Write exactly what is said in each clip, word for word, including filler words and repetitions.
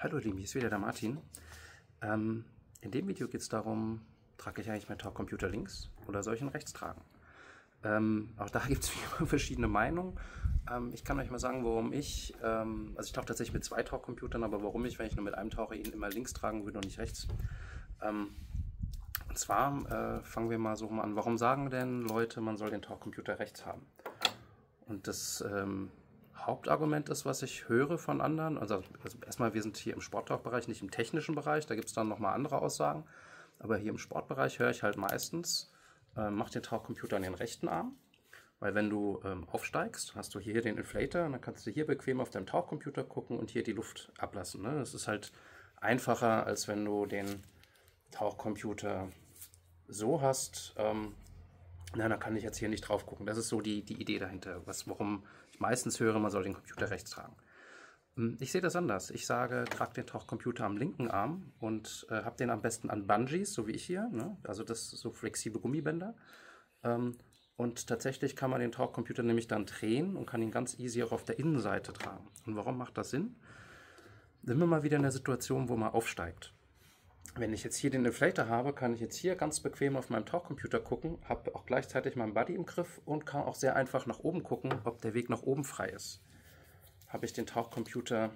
Hallo ihr Lieben, hier ist wieder der Martin. Ähm, in dem Video geht es darum, trage ich eigentlich meinen Tauchcomputer links oder soll ich ihn rechts tragen? Ähm, auch da gibt es verschiedene Meinungen. Ähm, ich kann euch mal sagen, warum ich, ähm, also ich tauche tatsächlich mit zwei Tauchcomputern, aber warum ich, wenn ich nur mit einem tauche, ihn immer links tragen würde und nicht rechts. Ähm, und zwar äh, fangen wir mal so mal an, warum sagen denn Leute, man soll den Tauchcomputer rechts haben? Und das ähm, Hauptargument ist, was ich höre von anderen, also, also erstmal, wir sind hier im Sporttauchbereich, nicht im technischen Bereich, da gibt es dann nochmal andere Aussagen, aber hier im Sportbereich höre ich halt meistens, äh, mach den Tauchcomputer an den rechten Arm, weil wenn du ähm, aufsteigst, hast du hier den Inflator und dann kannst du hier bequem auf deinem Tauchcomputer gucken und hier die Luft ablassen. Ne? Das ist halt einfacher, als wenn du den Tauchcomputer so hast. Ähm, Na, da kann ich jetzt hier nicht drauf gucken. Das ist so die, die Idee dahinter, was, warum ich meistens höre, man soll den Computer rechts tragen. Ich sehe das anders. Ich sage, trag den Tauchcomputer am linken Arm und äh, habe den am besten an Bungees, so wie ich hier. Ne? Also das sind so flexible Gummibänder. Ähm, und tatsächlich kann man den Tauchcomputer nämlich dann drehen und kann ihn ganz easy auch auf der Innenseite tragen. Und warum macht das Sinn? Sind wir mal wieder in der Situation, wo man aufsteigt. Wenn ich jetzt hier den Inflator habe, kann ich jetzt hier ganz bequem auf meinem Tauchcomputer gucken, habe auch gleichzeitig meinen Buddy im Griff und kann auch sehr einfach nach oben gucken, ob der Weg nach oben frei ist. Habe ich den Tauchcomputer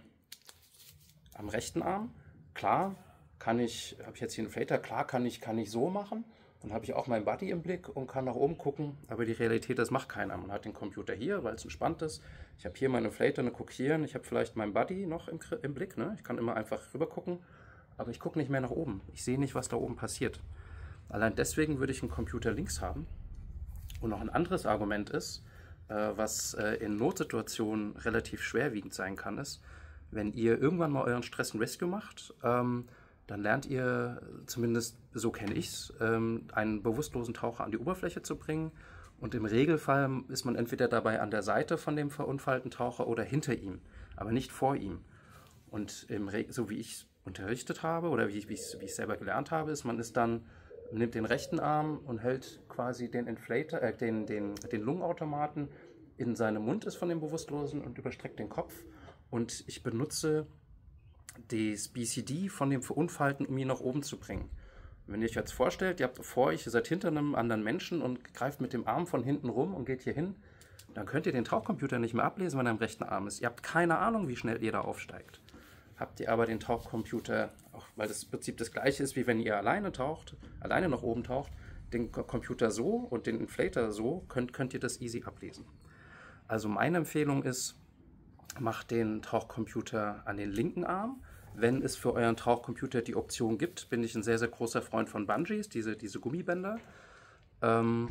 am rechten Arm, klar, kann ich, habe ich jetzt hier einen Inflator, klar kann ich, kann ich so machen, dann habe ich auch meinen Buddy im Blick und kann nach oben gucken, aber die Realität, das macht keiner. Man hat den Computer hier, weil es entspannt ist. Ich habe hier meinen Inflator, eine gucke hier, ich habe vielleicht meinen Buddy noch im, im Blick, ne? Ich kann immer einfach rüber gucken. Aber ich gucke nicht mehr nach oben. Ich sehe nicht, was da oben passiert. Allein deswegen würde ich einen Computer links haben. Und noch ein anderes Argument ist, äh, was äh, in Notsituationen relativ schwerwiegend sein kann, ist, wenn ihr irgendwann mal euren Stress and Rescue macht, ähm, dann lernt ihr, zumindest so kenne ich es, ähm, einen bewusstlosen Taucher an die Oberfläche zu bringen. Und im Regelfall ist man entweder dabei an der Seite von dem verunfallten Taucher oder hinter ihm, aber nicht vor ihm. Und im Re so wie ich unterrichtet habe oder wie ich es selber gelernt habe, ist, man ist dann, nimmt den rechten Arm und hält quasi den Inflator, äh, den, den, den Lungenautomaten in seinem Mund ist von dem Bewusstlosen und überstreckt den Kopf. Und ich benutze das B C D von dem Verunfallten, um ihn nach oben zu bringen. Wenn ihr euch jetzt vorstellt, ihr habt vor euch, ihr seid hinter einem anderen Menschen und greift mit dem Arm von hinten rum und geht hier hin, dann könnt ihr den Tauchcomputer nicht mehr ablesen, wenn er am rechten Arm ist. Ihr habt keine Ahnung, wie schnell ihr da aufsteigt. Habt ihr aber den Tauchcomputer, auch weil das Prinzip das gleiche ist, wie wenn ihr alleine taucht, alleine nach oben taucht, den Computer so und den Inflator so, könnt, könnt ihr das easy ablesen. Also meine Empfehlung ist, macht den Tauchcomputer an den linken Arm. Wenn es für euren Tauchcomputer die Option gibt, bin ich ein sehr, sehr großer Freund von Bungees, diese, diese Gummibänder. Ähm,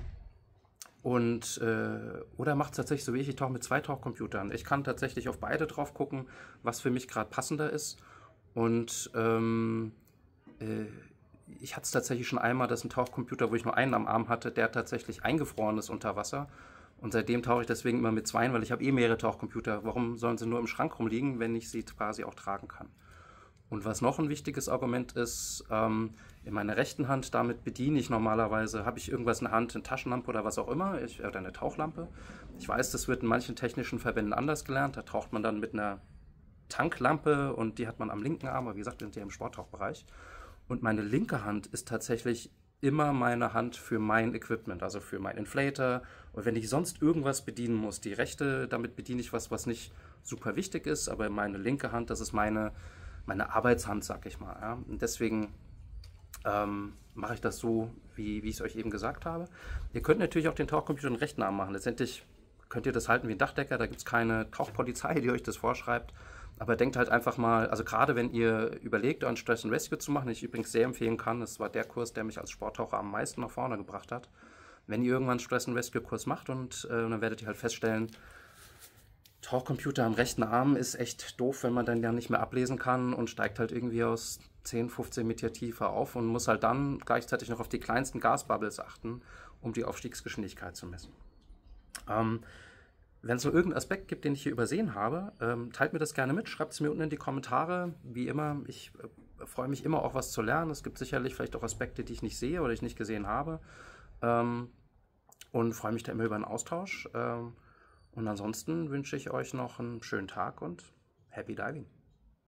Und, äh, oder macht es tatsächlich so wie ich, ich tauche mit zwei Tauchcomputern. Ich kann tatsächlich auf beide drauf gucken, was für mich gerade passender ist. Und ähm, äh, ich hatte es tatsächlich schon einmal, dass ein Tauchcomputer, wo ich nur einen am Arm hatte, der tatsächlich eingefroren ist unter Wasser. Und seitdem tauche ich deswegen immer mit zweien, weil ich habe eh mehrere Tauchcomputer. Warum sollen sie nur im Schrank rumliegen, wenn ich sie quasi auch tragen kann? Und was noch ein wichtiges Argument ist, ähm, in meiner rechten Hand, damit bediene ich normalerweise, habe ich irgendwas in der Hand, eine Taschenlampe oder was auch immer, ich, oder eine Tauchlampe. Ich weiß, das wird in manchen technischen Verbänden anders gelernt, da taucht man dann mit einer Tanklampe und die hat man am linken Arm, aber wie gesagt, wir sind ja im Sporttauchbereich. Und meine linke Hand ist tatsächlich immer meine Hand für mein Equipment, also für meinen Inflator. Und wenn ich sonst irgendwas bedienen muss, die rechte, damit bediene ich was, was nicht super wichtig ist, aber meine linke Hand, das ist meine meine Arbeitshand, sag ich mal. Ja. Und deswegen ähm, mache ich das so, wie, wie ich es euch eben gesagt habe. Ihr könnt natürlich auch den Tauchcomputer in den rechten Arm machen. Letztendlich könnt ihr das halten wie ein Dachdecker, da gibt es keine Tauchpolizei, die euch das vorschreibt. Aber denkt halt einfach mal, also gerade wenn ihr überlegt, euren Stress and Rescue zu machen, den ich übrigens sehr empfehlen kann, das war der Kurs, der mich als Sporttaucher am meisten nach vorne gebracht hat. Wenn ihr irgendwann einen Stress and Rescue Kurs macht und äh, dann werdet ihr halt feststellen, Tauchcomputer am rechten Arm ist echt doof, wenn man dann ja nicht mehr ablesen kann und steigt halt irgendwie aus zehn, fünfzehn Meter tiefer auf und muss halt dann gleichzeitig noch auf die kleinsten Gasbubbles achten, um die Aufstiegsgeschwindigkeit zu messen. Ähm, wenn es so irgendeinen Aspekt gibt, den ich hier übersehen habe, ähm, teilt mir das gerne mit, schreibt es mir unten in die Kommentare. Wie immer, ich äh, freue mich immer auch was zu lernen. Es gibt sicherlich vielleicht auch Aspekte, die ich nicht sehe oder ich nicht gesehen habe. Ähm, und freue mich da immer über einen Austausch. Ähm, Und ansonsten wünsche ich euch noch einen schönen Tag und Happy Diving!